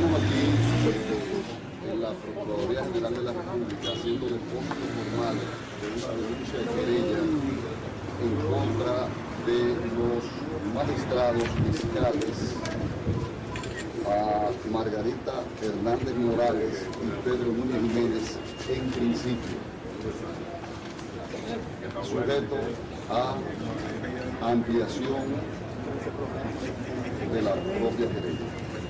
estamos aquí en la Procuraduría General de la República haciendo depósito formal de una denuncia de querella en contra de los magistrados fiscales a Margarita Hernández Morales y Pedro Núñez Jiménez en principio, sujeto a ampliación de la propia querella.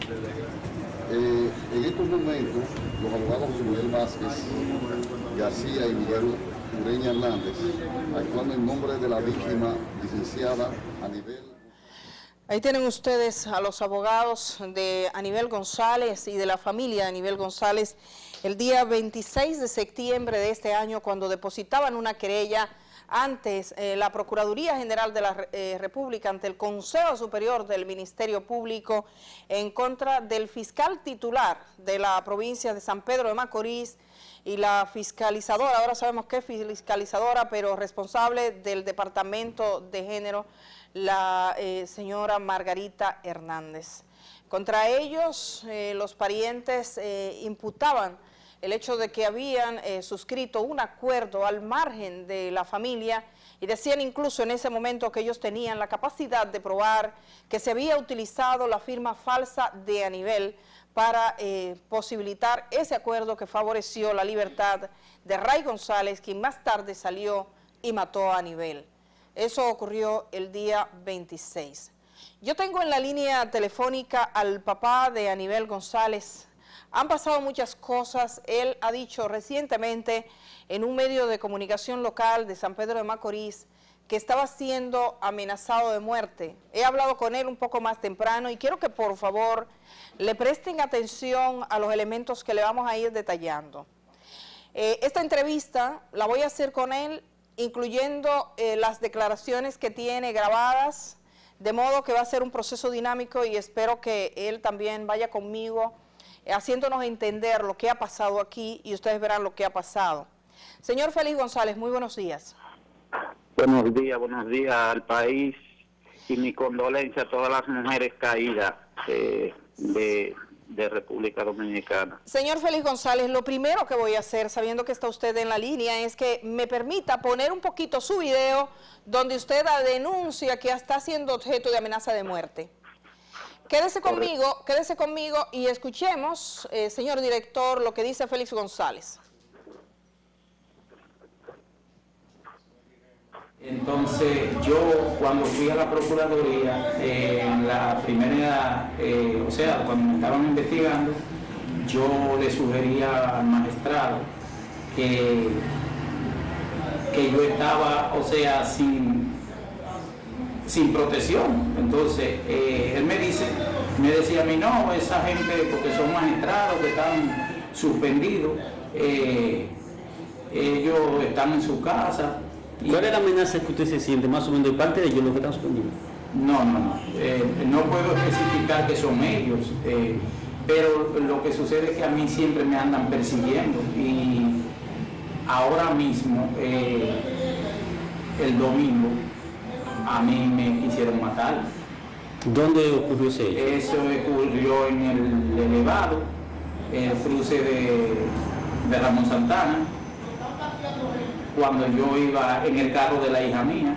En estos momentos, los abogados José Miguel Vázquez García y Miguel Ureña Hernández actúan en nombre de la víctima, licenciada Anibel. Ahí tienen ustedes a los abogados de Anibel González y de la familia de Anibel González el día 26 de septiembre de este año, cuando depositaban una querella antes la Procuraduría General de la República ante el Consejo Superior del Ministerio Público en contra del fiscal titular de la provincia de San Pedro de Macorís y la fiscalizadora, ahora sabemos que es fiscalizadora, pero responsable del Departamento de Género, la señora Margarita Hernández. Contra ellos, los parientes imputaban el hecho de que habían suscrito un acuerdo al margen de la familia y decían incluso en ese momento que ellos tenían la capacidad de probar que se había utilizado la firma falsa de Anibel para posibilitar ese acuerdo que favoreció la libertad de Ray González, quien más tarde salió y mató a Anibel. Eso ocurrió el día 26. Yo tengo en la línea telefónica al papá de Anibel González. Han pasado muchas cosas. Él ha dicho recientemente en un medio de comunicación local de San Pedro de Macorís que estaba siendo amenazado de muerte. He hablado con él un poco más temprano y quiero que por favor le presten atención a los elementos que le vamos a ir detallando. Esta entrevista la voy a hacer con él, incluyendo las declaraciones que tiene grabadas, de modo que va a ser un proceso dinámico y espero que él también vaya conmigo haciéndonos entender lo que ha pasado aquí y ustedes verán lo que ha pasado. Señor Félix González, muy buenos días. Buenos días al país y mi condolencia a todas las mujeres caídas de República Dominicana. Señor Félix González, lo primero que voy a hacer, sabiendo que está usted en la línea, es que me permita poner un poquito su video donde usted denuncia que está siendo objeto de amenaza de muerte. Quédese conmigo y escuchemos, señor director, lo que dice Félix González. Entonces, yo cuando fui a la Procuraduría, en la primera, o sea, cuando me estaban investigando, yo le sugería al magistrado que yo estaba, o sea, sin protección. Entonces, él me decía a mí, no, esa gente, porque son magistrados que están suspendidos, ellos están en su casa. ¿Cuál es la amenaza que usted se siente, más o menos, de parte de ellos, los que están suspendidos? No puedo especificar que son ellos, pero lo que sucede es que a mí siempre me andan persiguiendo y ahora mismo, el domingo, a mí me quisieron matar. ¿Dónde ocurrió ese hecho? Eso ocurrió en el elevado, en el cruce de Ramón Santana, cuando yo iba en el carro de la hija mía.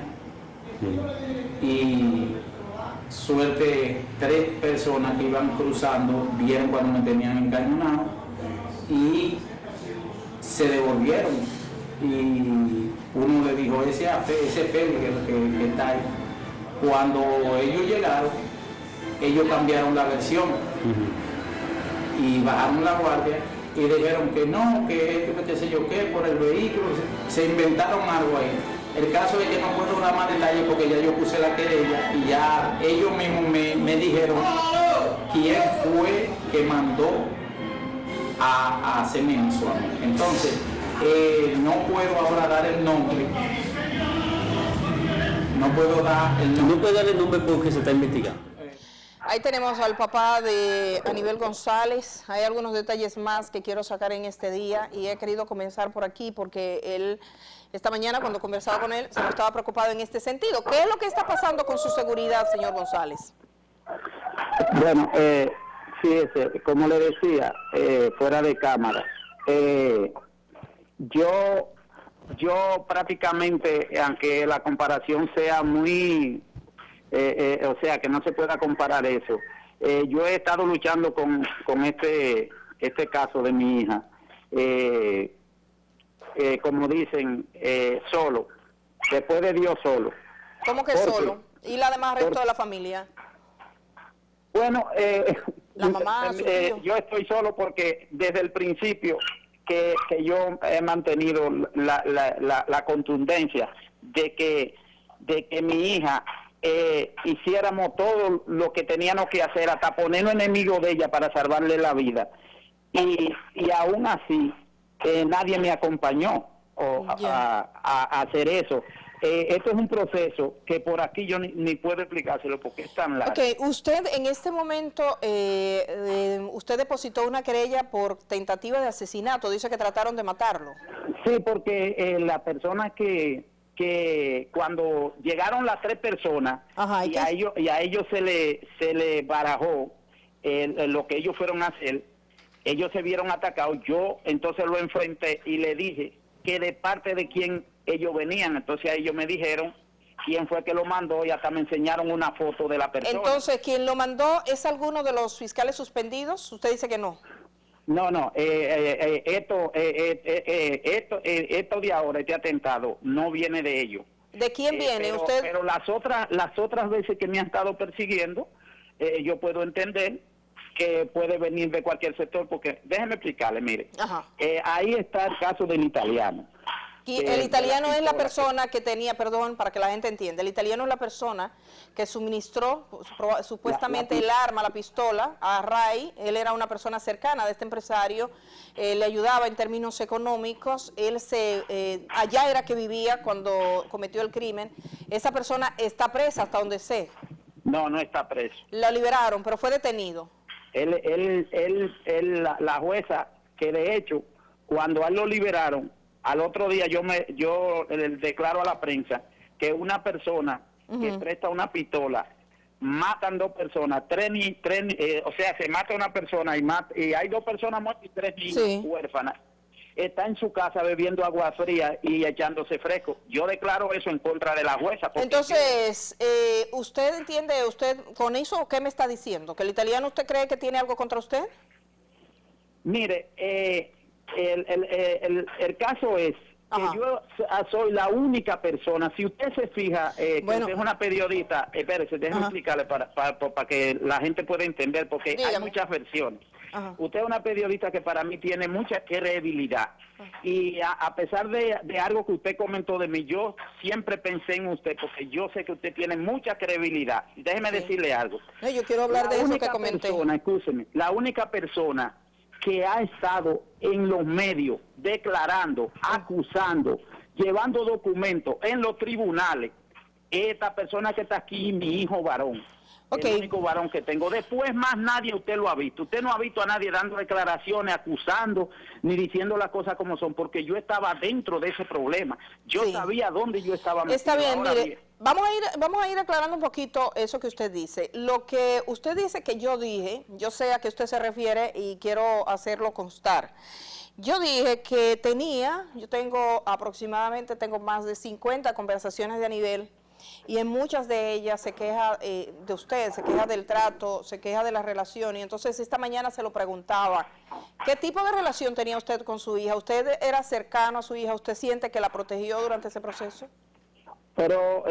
Y suerte, 3 personas que iban cruzando vieron cuando me tenían encañonado y se devolvieron. Y uno le dijo, ese Félix que está ahí. Cuando ellos llegaron, ellos cambiaron la versión y bajaron la guardia y dijeron que no, que esto, que qué sé yo qué, por el vehículo, se inventaron algo ahí. El caso es que no puedo dar más detalles porque ya yo puse la querella y ya ellos mismos me dijeron quién fue que mandó a hacerme eso. Entonces, no puedo ahora dar el nombre. No puedo dar el nombre. No puede dar el nombre porque se está investigando. Ahí tenemos al papá de Anibel González. Hay algunos detalles más que quiero sacar en este día y he querido comenzar por aquí porque él, esta mañana cuando conversaba con él, se estaba preocupado en este sentido. ¿Qué es lo que está pasando con su seguridad, señor González? Bueno, Sí, como le decía, fuera de cámara, yo prácticamente, aunque la comparación sea muy, o sea, que no se pueda comparar eso, yo he estado luchando con este caso de mi hija, como dicen, solo, después de Dios solo. ¿Cómo que solo? ¿Y la demás resto de la familia? Bueno, la mamá, su tío. Yo estoy solo porque desde el principio que yo he mantenido la contundencia de que mi hija hiciéramos todo lo que teníamos que hacer, hasta ponernos enemigo de ella para salvarle la vida. Y aún así, nadie me acompañó a hacer eso. Esto es un proceso que por aquí yo ni puedo explicárselo porque es tan largo. Ok, usted en este momento, usted depositó una querella por tentativa de asesinato, dice que trataron de matarlo. Sí, porque la persona que cuando llegaron las 3 personas, ajá, y a ellos se le barajó lo que ellos fueron a hacer, ellos se vieron atacados, yo entonces lo enfrenté y le dije que de parte de quién ellos venían, entonces ellos me dijeron quién fue que lo mandó y hasta me enseñaron una foto de la persona. Entonces, ¿quién lo mandó es alguno de los fiscales suspendidos? Usted dice que no. No, esto de ahora, este atentado, no viene de ellos. ¿De quién viene? Usted. Pero las otras veces que me han estado persiguiendo, yo puedo entender que puede venir de cualquier sector, porque déjeme explicarle, mire, ahí está el caso del italiano. Y el italiano es la persona que tenía, perdón, para que la gente entienda, el italiano es la persona que suministró supuestamente el arma, la pistola, a Ray. Él era una persona cercana de este empresario, le ayudaba en términos económicos, él allá era que vivía cuando cometió el crimen. Esa persona está presa hasta donde sé. No está preso. Lo liberaron, pero fue detenido. La jueza, que de hecho, cuando a él lo liberaron, al otro día yo declaro a la prensa que una persona que presta una pistola, matan 2 personas, o sea, se mata una persona y hay 2 personas muertas y 3 niños huérfanas. Está en su casa bebiendo agua fría y echándose fresco. Yo declaro eso en contra de la jueza. Entonces, ¿usted entiende, con eso qué me está diciendo? ¿Que el italiano usted cree que tiene algo contra usted? Mire, el caso es que yo soy la única persona, si usted se fija, que usted es una periodista, espérese, déjeme explicarle para que la gente pueda entender, porque hay muchas versiones. Usted es una periodista que para mí tiene mucha credibilidad, y a pesar de algo que usted comentó de mí, yo siempre pensé en usted, porque yo sé que usted tiene mucha credibilidad. Déjeme decirle algo. No, yo quiero hablar de eso que comenté. Escúcheme, la única persona que ha estado en los medios declarando, acusando, llevando documentos en los tribunales, esta persona que está aquí, mi hijo varón. El único varón que tengo. Después más nadie usted lo ha visto. Usted no ha visto a nadie dando declaraciones, acusando, ni diciendo las cosas como son, porque yo estaba dentro de ese problema. Yo sabía dónde yo estaba metido. Está bien, mire, vamos a ir aclarando un poquito eso que usted dice. Lo que usted dice que yo dije, yo sé a qué usted se refiere y quiero hacerlo constar. Yo dije que yo tengo más de 50 conversaciones de Anibel, y en muchas de ellas se queja de usted, se queja del trato, se queja de la relación. Y entonces esta mañana se lo preguntaba, ¿qué tipo de relación tenía usted con su hija? ¿Usted era cercano a su hija? ¿Usted siente que la protegió durante ese proceso? Pero,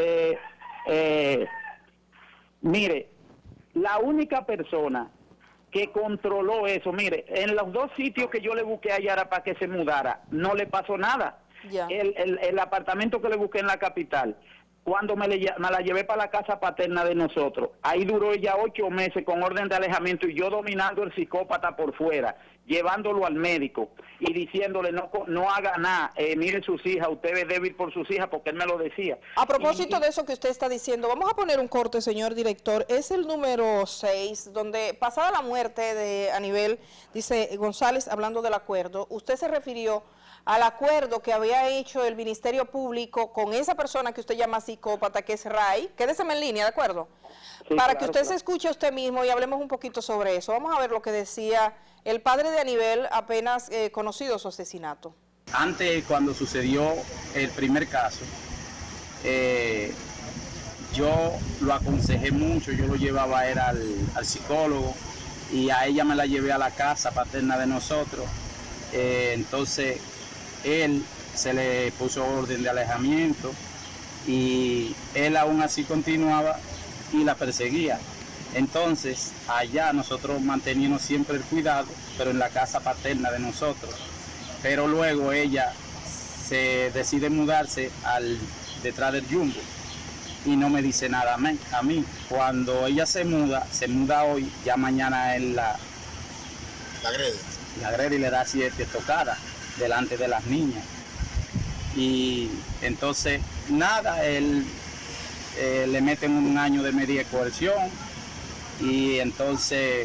mire, la única persona que controló eso, mire, en los 2 sitios que yo le busqué a Yara para que se mudara, no le pasó nada. El apartamento que le busqué en la capital, cuando me la llevé para la casa paterna de nosotros, ahí duró ella 8 meses con orden de alejamiento, y yo dominando el psicópata por fuera, llevándolo al médico y diciéndole no haga nada, mire sus hijas, usted es débil por sus hijas, porque él me lo decía. A propósito de eso que usted está diciendo, vamos a poner un corte, señor director. Es el número 6, donde pasada la muerte de Anibel, dice González, hablando del acuerdo, usted se refirió al acuerdo que había hecho el Ministerio Público con esa persona que usted llama así, psicópata, que es Ray. Quédese en línea, ¿de acuerdo? Sí, Para claro, que usted claro. se escuche a usted mismo y hablemos un poquito sobre eso. Vamos a ver lo que decía el padre de Anibel, apenas conocido su asesinato. Antes, cuando sucedió el primer caso, yo lo aconsejé mucho, yo lo llevaba a él al psicólogo y a ella me la llevé a la casa paterna de nosotros. Entonces, él se le puso orden de alejamiento y él aún así continuaba y la perseguía. Entonces, allá nosotros manteníamos siempre el cuidado, pero en la casa paterna de nosotros. Pero luego ella se decide mudarse detrás del Jumbo y no me dice nada a mí. Cuando ella se muda hoy, ya mañana él la agrede y le da 7 tocadas delante de las niñas. Y entonces, nada, él le meten 1 año de medida de coerción y entonces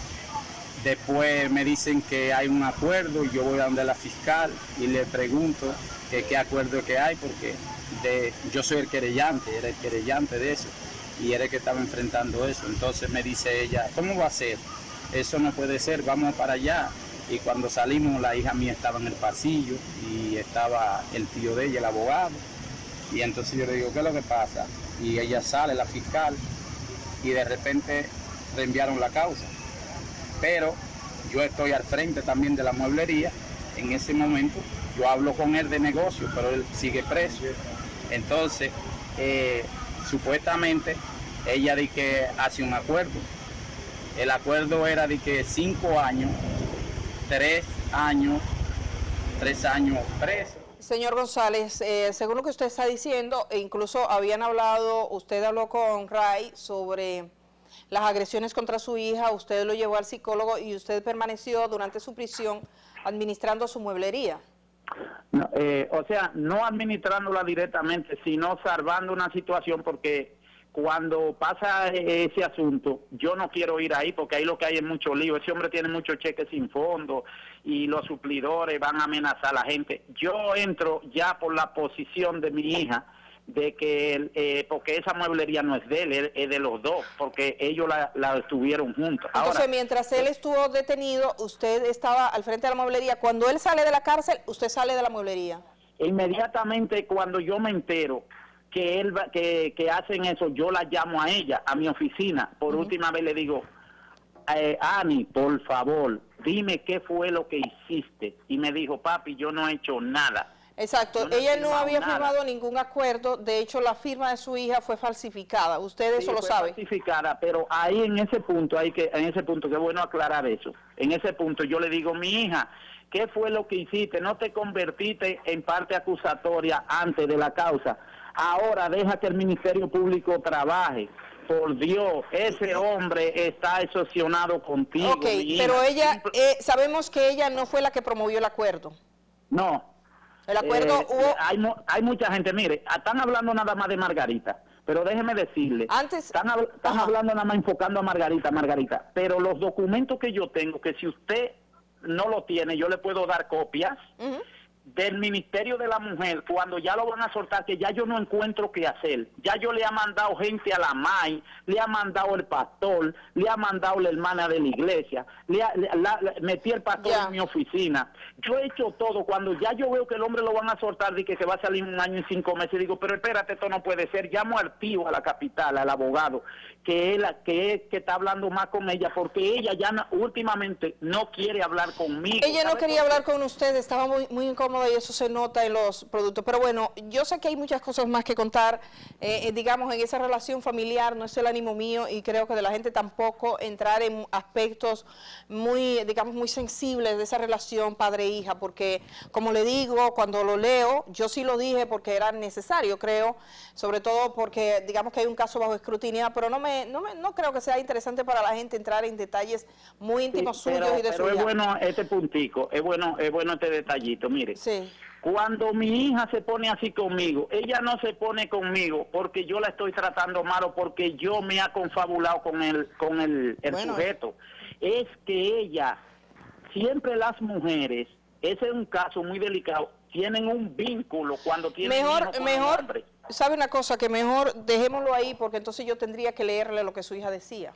después me dicen que hay un acuerdo y yo voy a donde la fiscal y le pregunto qué acuerdo que hay porque yo soy el querellante, era el querellante de eso y era el que estaba enfrentando eso. Entonces me dice ella, ¿cómo va a ser? Eso no puede ser, vamos para allá. Y cuando salimos la hija mía estaba en el pasillo y estaba el tío de ella, el abogado. Y entonces yo le digo, ¿qué es lo que pasa? Y ella sale, la fiscal, y de repente reenviaron la causa. Pero yo estoy al frente también de la mueblería. En ese momento yo hablo con él de negocio, pero él sigue preso. Entonces, supuestamente, ella dice que hace un acuerdo. El acuerdo era de que 5 años, 3 años preso. Señor González, según lo que usted está diciendo, e incluso usted habló con Ray sobre las agresiones contra su hija, usted lo llevó al psicólogo y usted permaneció durante su prisión administrando su mueblería. No, o sea, no administrándola directamente, sino salvando una situación porque cuando pasa ese asunto, yo no quiero ir ahí porque ahí lo que hay es mucho lío. Ese hombre tiene muchos cheques sin fondo y los suplidores van a amenazar a la gente. Yo entro ya por la posición de mi hija, de que porque esa mueblería no es de él, es de los dos, porque ellos la estuvieron juntos. Entonces, ahora, mientras él estuvo detenido, usted estaba al frente de la mueblería. Cuando él sale de la cárcel, usted sale de la mueblería. Inmediatamente cuando yo me entero que él que hacen eso, yo la llamo a ella, a mi oficina. Por última vez le digo, Ani, por favor, dime qué fue lo que hiciste. Y me dijo, papi, yo no he hecho nada. Exacto, no ella no había nada. firmado ningún acuerdo, de hecho la firma de su hija fue falsificada, usted eso lo sabe. Falsificada, pero ahí en ese punto, qué bueno aclarar eso. En ese punto yo le digo, mi hija, ¿qué fue lo que hiciste? No te convertiste en parte acusatoria antes de la causa. Ahora deja que el Ministerio Público trabaje. Por Dios, ese hombre está extorsionado contigo. Ok, pero ella, sabemos que ella no fue la que promovió el acuerdo. No. El acuerdo hubo... Hay mucha gente, mire, están hablando nada más de Margarita, pero déjeme decirle, están hablando nada más enfocando a Margarita, pero los documentos que yo tengo, que si usted no lo tiene, yo le puedo dar copias, del Ministerio de la Mujer, cuando ya lo van a soltar, que ya yo no encuentro qué hacer. Ya yo le ha mandado gente a la MAI, le ha mandado el pastor, le ha mandado la hermana de la iglesia, metí el pastor en mi oficina. Yo he hecho todo. Cuando ya yo veo que el hombre lo van a soltar y que se va a salir 1 año y 5 meses, digo, pero espérate, esto no puede ser. Llamo al tío, a la capital, al abogado, que está hablando más con ella, porque ella ya últimamente no quiere hablar conmigo. Ella no quería hablar con usted, estaba muy incómoda y eso se nota en los productos. Pero bueno, yo sé que hay muchas cosas más que contar, digamos, en esa relación familiar, no es el ánimo mío y creo que de la gente tampoco entrar en aspectos muy, digamos, muy sensibles de esa relación padre-hija, porque como le digo, cuando lo leo, yo sí lo dije porque era necesario, creo, sobre todo porque digamos que hay un caso bajo escrutinio, pero no creo que sea interesante para la gente entrar en detalles muy íntimos suyos y de su Pero es bueno este puntico, es bueno este detallito, mire. Sí. Cuando mi hija se pone así conmigo, ella no se pone conmigo porque yo la estoy tratando mal o porque yo me ha confabulado con el sujeto. Es que ella, siempre las mujeres, ese es un caso muy delicado, tienen un vínculo cuando tienen hijos con el hombre. ¿Sabe una cosa? Que mejor dejémoslo ahí porque entonces yo tendría que leerle lo que su hija decía.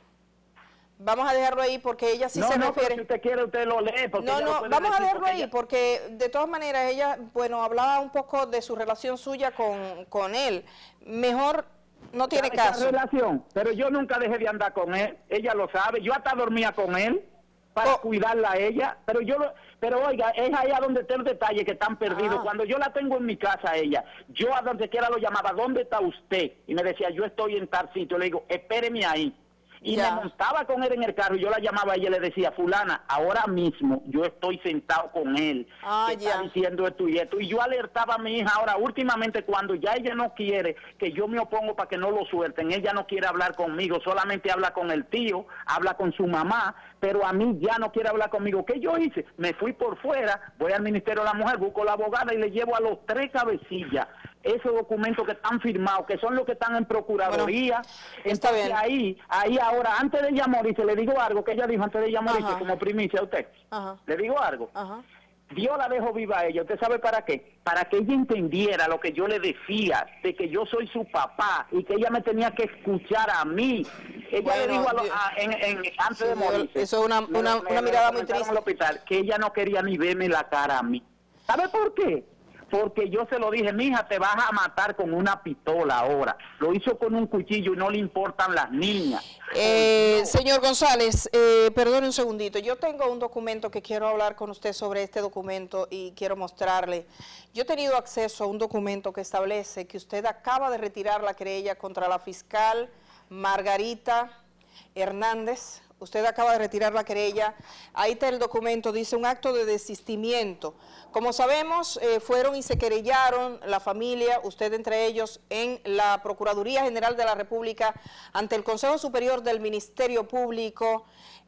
Vamos a dejarlo ahí porque ella sí se refiere... si usted quiere, usted lo lee. No, vamos a dejarlo ahí porque de todas maneras ella, bueno, hablaba un poco de su relación suya con él. Mejor no tiene caso. Relación, pero yo nunca dejé de andar con él, ella lo sabe. Yo hasta dormía con él para cuidarla a ella, pero oiga, es allá donde está el detalle que están perdidos. Cuando yo la tengo en mi casa a ella, yo a donde quiera lo llamaba, ¿dónde está usted? Y me decía, yo estoy en tal sitio. Le digo, espéreme ahí. Y me montaba con él en el carro y yo la llamaba a ella y le decía, fulana, ahora mismo yo estoy sentado con él, está diciendo esto y esto. Y yo alertaba a mi hija ahora, últimamente cuando ya ella no quiere, que yo me opongo para que no lo suelten, ella no quiere hablar conmigo, solamente habla con el tío, habla con su mamá, pero a mí ya no quiere hablar conmigo. ¿Qué yo hice? Me fui por fuera, voy al Ministerio de la Mujer, busco la abogada y le llevo a los 3 cabecillas esos documentos que están firmados, que son los que están en Procuraduría. Bueno, entonces ahí ahora, antes de ella morirse, le digo algo que ella dijo antes de ella morirse, como primicia a usted. Le digo algo. Dios la dejó viva a ella. ¿Usted sabe para qué? Para que ella entendiera lo que yo le decía, de que yo soy su papá y que ella me tenía que escuchar a mí. Ella le dijo antes de morirse, eso es una mirada muy triste. En el hospital, que ella no quería ni verme la cara a mí. ¿Sabe por qué? Porque yo se lo dije, mija, te vas a matar con una pistola ahora. Lo hizo con un cuchillo y no le importan las niñas. Señor González, perdone un segundito. Yo tengo un documento que quiero hablar con usted sobre este documento y quiero mostrarle. Yo he tenido acceso a un documento que establece que usted acaba de retirar la querella contra la fiscal Margarita Hernández. Usted acaba de retirar la querella. Ahí está el documento, dice un acto de desistimiento. Como sabemos, fueron y se querellaron la familia, usted entre ellos, en la Procuraduría General de la República ante el Consejo Superior del Ministerio Público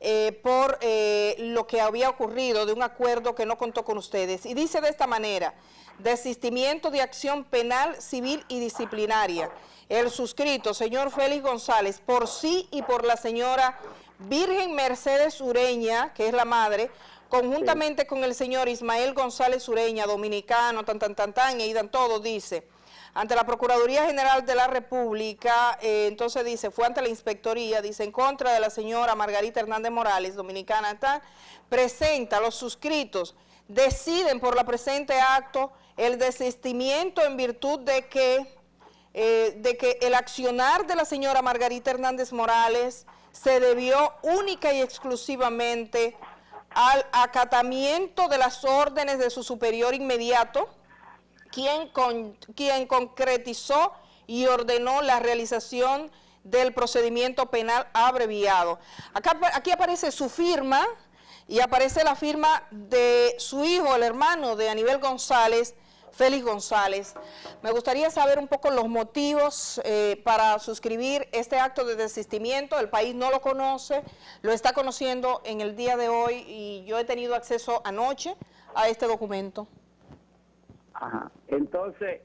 por lo que había ocurrido de un acuerdo que no contó con ustedes. Y dice de esta manera: desistimiento de acción penal, civil y disciplinaria. El suscrito, señor Félix González, por sí y por la señora Virgen Mercedes Ureña, que es la madre, conjuntamente con el señor Ismael González Ureña, dominicano, y ahí dan todo, dice, ante la Procuraduría General de la República, entonces dice, fue ante la inspectoría, dice, en contra de la señora Margarita Hernández Morales, dominicana, presenta los suscritos, deciden por la presente acto el desistimiento en virtud de que el accionar de la señora Margarita Hernández Morales se debió única y exclusivamente al acatamiento de las órdenes de su superior inmediato, quien concretizó y ordenó la realización del procedimiento penal abreviado. Aquí aparece su firma y aparece la firma de su hijo, el hermano de Aníbal González, Félix González. Me gustaría saber un poco los motivos para suscribir este acto de desistimiento. El país no lo conoce, lo está conociendo en el día de hoy y yo he tenido acceso anoche a este documento. Ajá. Entonces,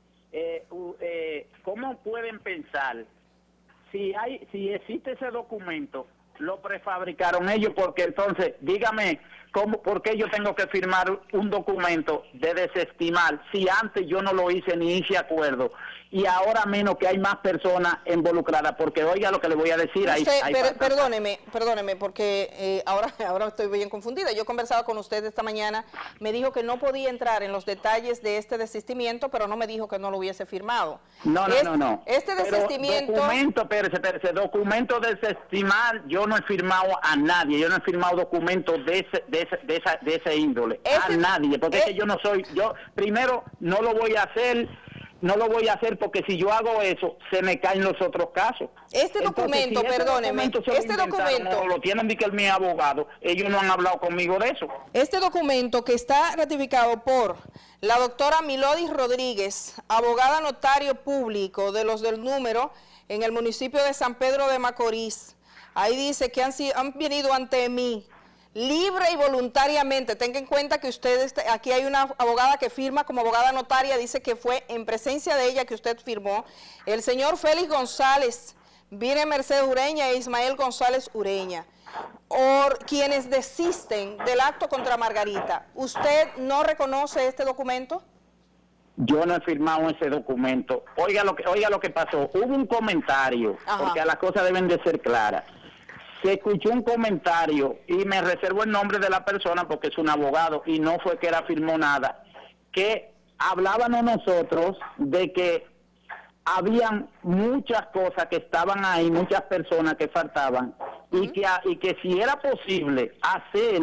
¿cómo pueden pensar? Si existe ese documento, lo prefabricaron ellos, porque entonces, dígame, ¿por qué yo tengo que firmar un documento de desestimar si antes yo no lo hice ni hice acuerdo? Y ahora menos que hay más personas involucradas, porque oiga lo que le voy a decir. Perdóneme, porque ahora estoy bien confundida. Yo conversaba con usted esta mañana, me dijo que no podía entrar en los detalles de este desistimiento, pero no me dijo que no lo hubiese firmado. No. Este desistimiento... Documento de desestimar, yo no he firmado a nadie, yo no he firmado documentos de ese índole, a nadie, porque es que yo no soy, primero no lo voy a hacer porque si yo hago eso, se me caen los otros casos. Este documento, perdóneme, no lo tienen de que mi abogado, ellos no han hablado conmigo de eso. Este documento que está ratificado por la doctora Milodis Rodríguez, abogada notario público de los del número en el municipio de San Pedro de Macorís, ahí dice que han venido ante mí libre y voluntariamente. Tenga en cuenta que ustedes, aquí hay una abogada que firma como abogada notaria, dice que fue en presencia de ella que usted firmó, el señor Félix González, Virgen Mercedes Ureña e Ismael González Ureña, quienes desisten del acto contra Margarita. ¿Usted no reconoce este documento? Yo no he firmado ese documento. Oiga lo que pasó. Hubo un comentario, porque las cosas deben de ser claras. Se escuchó un comentario, y me reservo el nombre de la persona porque es un abogado, y no fue que firmó nada, que hablábamos nosotros de que habían muchas cosas que estaban ahí, muchas personas que faltaban, y que si era posible hacer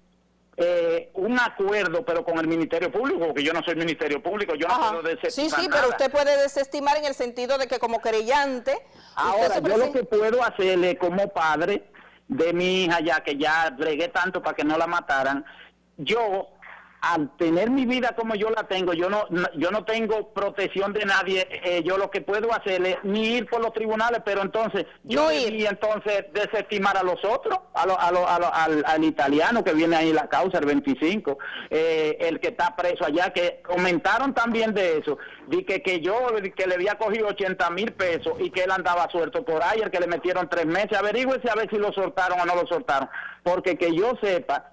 un acuerdo, pero con el Ministerio Público, porque yo no soy Ministerio Público, yo no puedo desestimar Sí, pero usted puede desestimar en el sentido de que como creyente... Ahora, yo lo que puedo hacerle como padre de mi hija, ya que ya bregué tanto para que no la mataran, yo... al tener mi vida como yo la tengo, yo no tengo protección de nadie, yo lo que puedo hacer es ni ir por los tribunales, pero entonces yo y entonces desestimar a los otros, al italiano que viene ahí la causa, el 25, el que está preso allá, que comentaron también de eso, de que le había cogido 80,000 pesos y que él andaba suelto por ahí, el que le metieron 3 meses, averígüese a ver si lo soltaron o no lo soltaron, porque que yo sepa,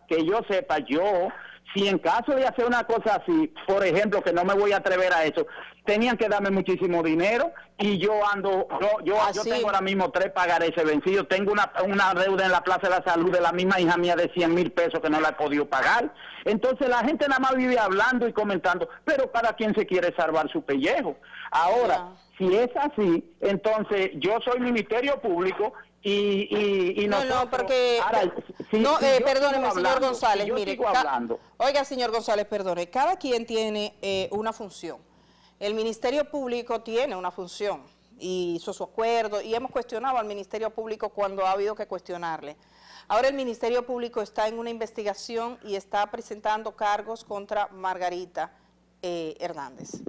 si en caso de hacer una cosa así, por ejemplo, que no me voy a atrever a eso, tenían que darme muchísimo dinero, y yo tengo ahora mismo 3 pagarés vencidos, tengo una deuda en la Plaza de la Salud de la misma hija mía de 100,000 pesos que no la he podido pagar. Entonces la gente nada más vive hablando y comentando, pero cada quien se quiere salvar su pellejo. Ahora, si es así, entonces yo soy Ministerio Público, y no, porque... Ahora, perdóneme, señor González, mire, oiga, señor González, perdone, cada quien tiene una función. El Ministerio Público tiene una función, y hizo su acuerdo, y hemos cuestionado al Ministerio Público cuando ha habido que cuestionarle. Ahora el Ministerio Público está en una investigación y está presentando cargos contra Margarita Hernández.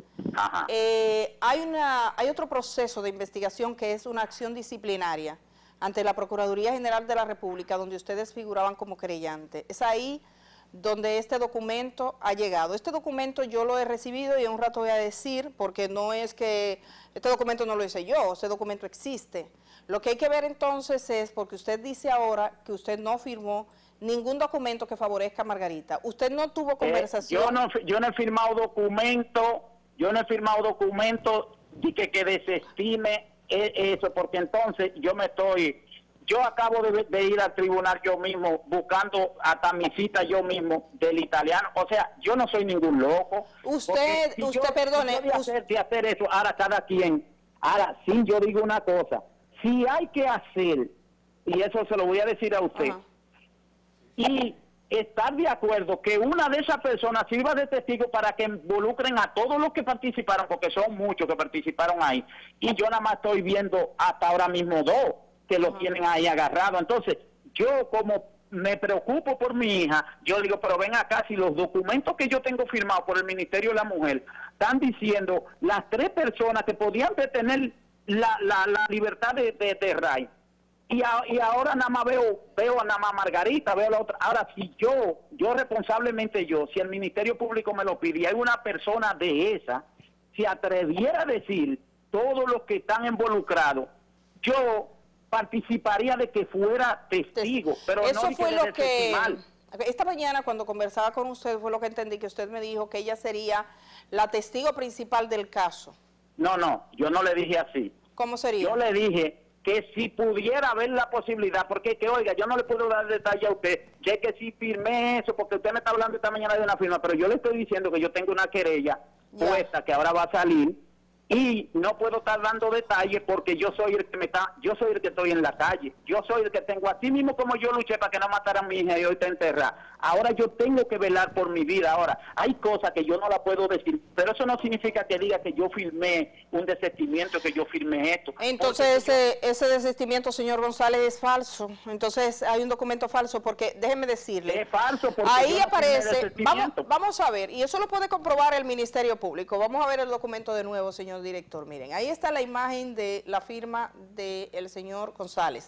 Hay otro proceso de investigación que es una acción disciplinaria ante la Procuraduría General de la República, donde ustedes figuraban como querellante. Es ahí donde este documento ha llegado. Este documento yo lo he recibido y en un rato voy a decir, porque no es que este documento no lo hice yo, este documento existe. Lo que hay que ver entonces es, porque usted dice ahora que usted no firmó ningún documento que favorezca a Margarita. Usted no tuvo conversación. Yo no he firmado documento, y que desestime eso, porque entonces yo acabo de ir al tribunal yo mismo, buscando hasta mi cita yo mismo del italiano. O sea, yo no soy ningún loco. Perdone. De hacer eso, ahora cada quien. Ahora, sí, yo digo una cosa. Si hay que hacer, y eso se lo voy a decir a usted, y estar de acuerdo que una de esas personas sirva de testigo para que involucren a todos los que participaron, porque son muchos que participaron ahí, y yo nada más estoy viendo hasta ahora mismo 2 que los tienen ahí agarrados. Entonces, yo como me preocupo por mi hija, yo digo, pero ven acá, si los documentos que yo tengo firmados por el Ministerio de la Mujer están diciendo las 3 personas que podían detener la libertad de Ray, y ahora nada más veo nada más Margarita, veo la otra. Ahora, si yo responsablemente si el Ministerio Público me lo pide y hay una persona de esa, si atreviera a decir todos los que están involucrados, yo participaría de que fuera testigo, pero eso no fue lo que... Esta mañana cuando conversaba con usted fue lo que entendí, que usted me dijo que ella sería la testigo principal del caso. No, yo no le dije así. ¿Cómo sería? Yo le dije que si pudiera haber la posibilidad, porque oiga, yo no le puedo dar detalle a usted, ya que si firmé eso, porque usted me está hablando esta mañana de una firma, pero yo le estoy diciendo que yo tengo una querella puesta que ahora va a salir, y no puedo estar dando detalles porque yo soy el que estoy en la calle, yo soy el que tengo, así mismo como yo luché para que no mataran a mi hija y hoy está enterrada, ahora yo tengo que velar por mi vida. Ahora, hay cosas que yo no la puedo decir, pero eso no significa que diga que yo firmé un desistimiento, que yo firmé esto. Entonces ese desistimiento, señor González, es falso. Entonces hay un documento falso, porque déjeme decirle, es falso porque ahí aparece, vamos a ver, y eso lo puede comprobar el Ministerio Público. Vamos a ver el documento de nuevo, señor director. Miren, ahí está la imagen de la firma del señor González.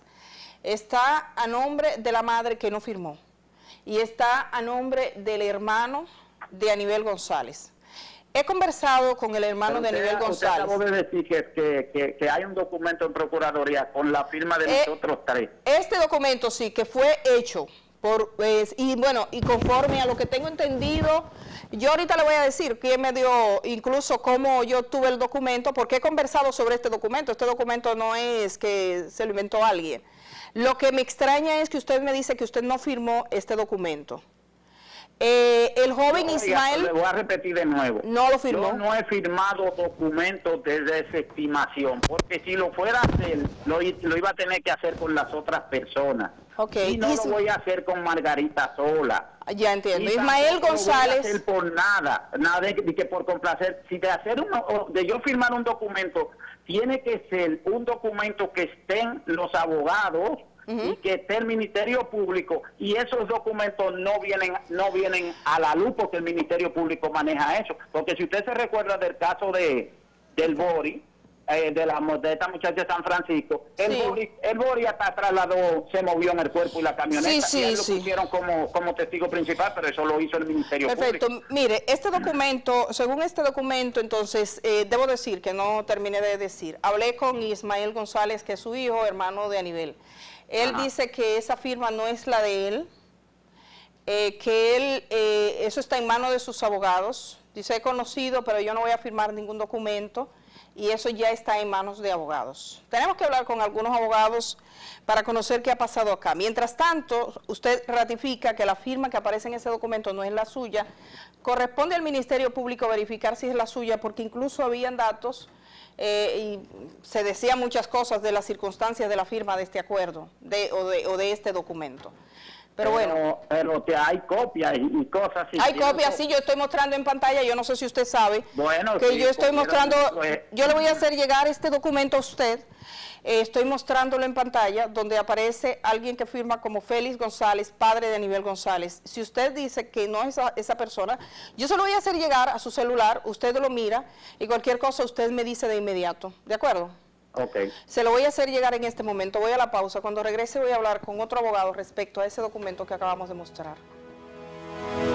Está a nombre de la madre que no firmó, y está a nombre del hermano de Aníbal González. He conversado con el hermano de Aníbal González. Acabo de decir que hay un documento en Procuraduría con la firma de nosotros 3. Este documento sí, que fue hecho Y bueno, y conforme a lo que tengo entendido, yo ahorita le voy a decir quién me dio, incluso cómo yo tuve el documento, porque he conversado sobre este documento. Este documento no es que se lo inventó alguien. Lo que me extraña es que usted me dice que usted no firmó este documento. El joven Ismael... Le voy a repetir de nuevo. No lo firmó. Yo no he firmado documentos de desestimación, porque si lo fuera a hacer, lo iba a tener que hacer con las otras personas. Okay. Y no lo voy a hacer con Margarita sola. Ya entiendo. Y Ismael González... No voy a hacer por nada de que por complacer. Si de hacer de yo firmar un documento, tiene que ser un documento que estén los abogados y que esté el Ministerio Público, y esos documentos no vienen a la luz porque el Ministerio Público maneja eso. Porque si usted se recuerda del caso del Bori, de esta muchacha de San Francisco, el Bori hasta trasladó, se movió en el cuerpo y la camioneta, y él lo pusieron como testigo principal, pero eso lo hizo el Ministerio Perfecto. Público. Mire, este documento, según este documento, entonces, debo decir que no terminé de decir, hablé con Ismael González, que es su hijo, hermano de Anibel. Él dice que esa firma no es la de él, que eso está en manos de sus abogados. Dice, he conocido, pero yo no voy a firmar ningún documento, y eso ya está en manos de abogados. Tenemos que hablar con algunos abogados para conocer qué ha pasado acá. Mientras tanto, usted ratifica que la firma que aparece en ese documento no es la suya. Corresponde al Ministerio Público verificar si es la suya, porque incluso habían datos y se decían muchas cosas de las circunstancias de la firma de este acuerdo o de este documento. Pero bueno. Pero que hay copias y cosas así. Hay copias, sí, yo estoy mostrando en pantalla, yo no sé si usted sabe, que sí, yo estoy mostrando, yo le voy a hacer llegar este documento a usted, estoy mostrándolo en pantalla, donde aparece alguien que firma como Félix González, padre de Anibel González. Si usted dice que no es esa persona, yo se lo voy a hacer llegar a su celular, usted lo mira, y cualquier cosa usted me dice de inmediato, ¿de acuerdo? Okay. Se lo voy a hacer llegar en este momento. Voy a la pausa. Cuando regrese voy a hablar con otro abogado respecto a ese documento que acabamos de mostrar.